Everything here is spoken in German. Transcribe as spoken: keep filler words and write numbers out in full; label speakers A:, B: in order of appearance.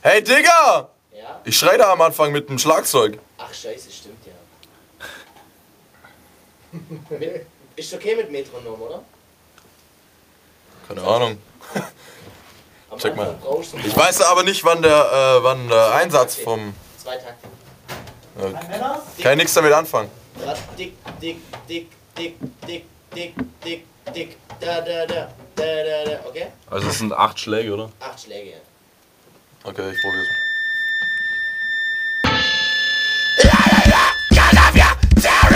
A: Hey Digga!
B: Ja?
A: Ich schrei da am Anfang mit dem Schlagzeug.
B: Ach scheiße, stimmt ja. mit, ist okay mit Metronom, oder?
A: Keine Ahnung.
B: Am
A: Check mal.
B: Anfang brauchst du
A: Ich weiß aber nicht, wann der, äh, wann der Einsatz vom...
B: Zwei Takte.
A: Äh, kann ich nichts damit anfangen.
B: Grad dick, dick, dick, dick, dick, dick, dick, dick, da, da, da, da, da, da, okay?
C: Also es sind acht Schläge, oder?
B: Acht Schläge, ja.
A: Okay, ich probier's.